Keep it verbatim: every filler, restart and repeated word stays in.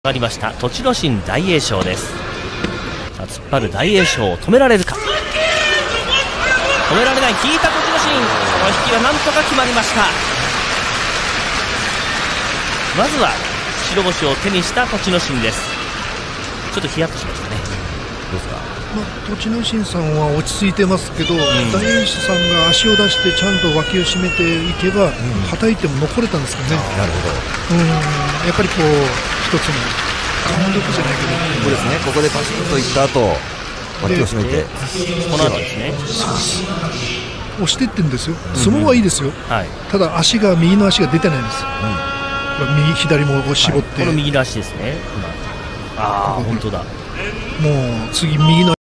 上がりました栃ノ心大栄翔です。さあ突っ張る大栄翔を止められるか。止められない、引いた栃ノ心、この引きはなんとか決まりました。まずは白星を手にした栃ノ心です。ちょっとヒヤッとしましたね。どうですか。 まあ、栃ノ心さんは落ち着いてますけど、うん、大栄翔さんが足を出してちゃんと脇を締めていけば、うん、叩いても残れたんですけどね。 なるほど。 うん、やっぱりこう一つの貫禄じゃないけど、 ここですね。ここでパシッといった後、脇を締めて、 この後ですね。 押していってるんですよ。相撲はいいですよ。うんはい、ただ足が右の足が出てないんですよ。うん、右左もこう絞って、はい、 この右の足ですね。ああ本当だ。 もう次右の